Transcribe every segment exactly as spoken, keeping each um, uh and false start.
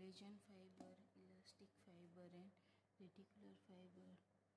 collagen fiber, elastic fiber and reticular fiber.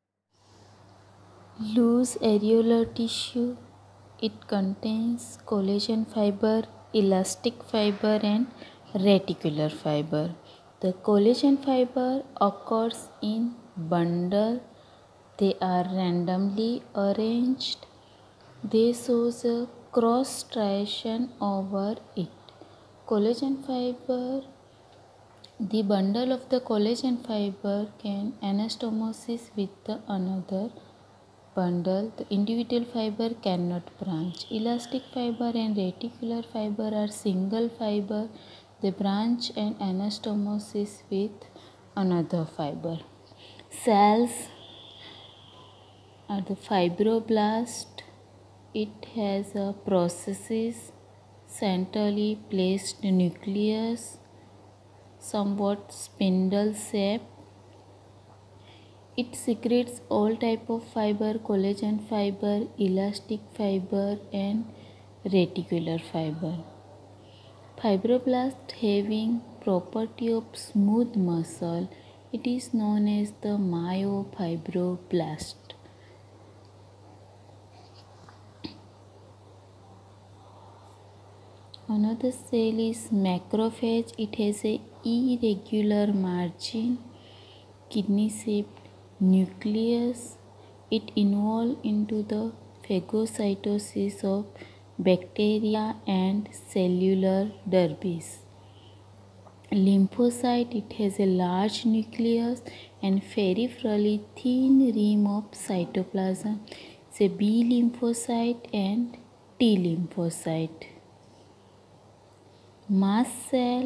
Loose areolar tissue. It contains collagen fiber, elastic fiber and reticular fiber. The collagen fiber occurs in bundle. They are randomly arranged. They shows a cross striation over it. Collagen fiber. The bundle of the collagen fiber can anastomosis with the another bundle. The individual fiber cannot branch. Elastic fiber and reticular fiber are single fiber. They branch and anastomosis with another fiber. Cells are the fibroblast. It has a processes centrally placed nucleus, somewhat spindle shape. It secretes all type of fiber, collagen fiber, elastic fiber and reticular fiber. Fibroblast having property of smooth muscle. It is known as the myofibroblast. Another cell is macrophage. It has a irregular margin, kidney-shaped nucleus. It involves into the phagocytosis of bacteria and cellular dermis. Lymphocyte. It has a large nucleus and peripherally thin rim of cytoplasm. It's a B lymphocyte and T lymphocyte. Mast cell.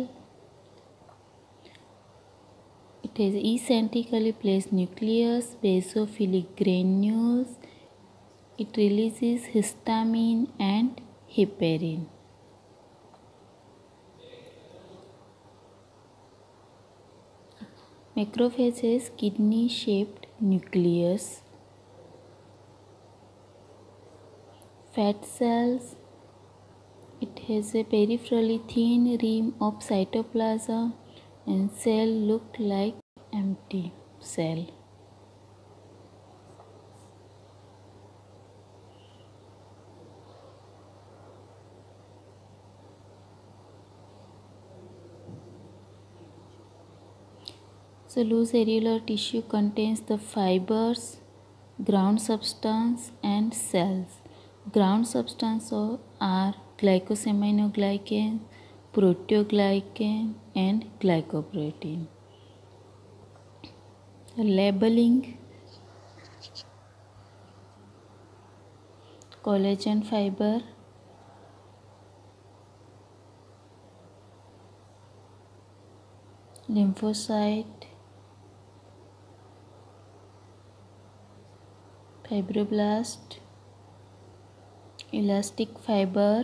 It has eccentrically placed nucleus, basophilic granules. It releases histamine and heparin. Macrophage has kidney-shaped nucleus. Fat cells. It has a peripherally thin rim of cytoplasm and cell look like empty cell. So loose areolar tissue contains the fibers, ground substance and cells. Ground substance are glycosaminoglycan, proteoglycan and glycoprotein. Labeling. Collagen fiber, lymphocyte, fibroblast, elastic fiber,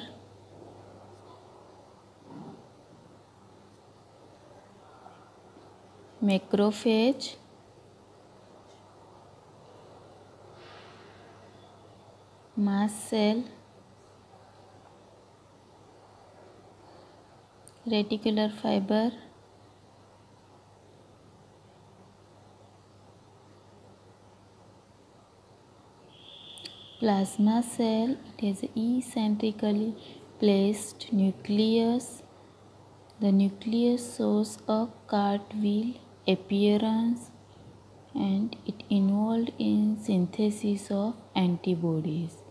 macrophage, mast cell, reticular fiber, plasma cell. It has eccentrically placed nucleus. The nucleus shows a cartwheel appearance and it involved in synthesis of antibodies.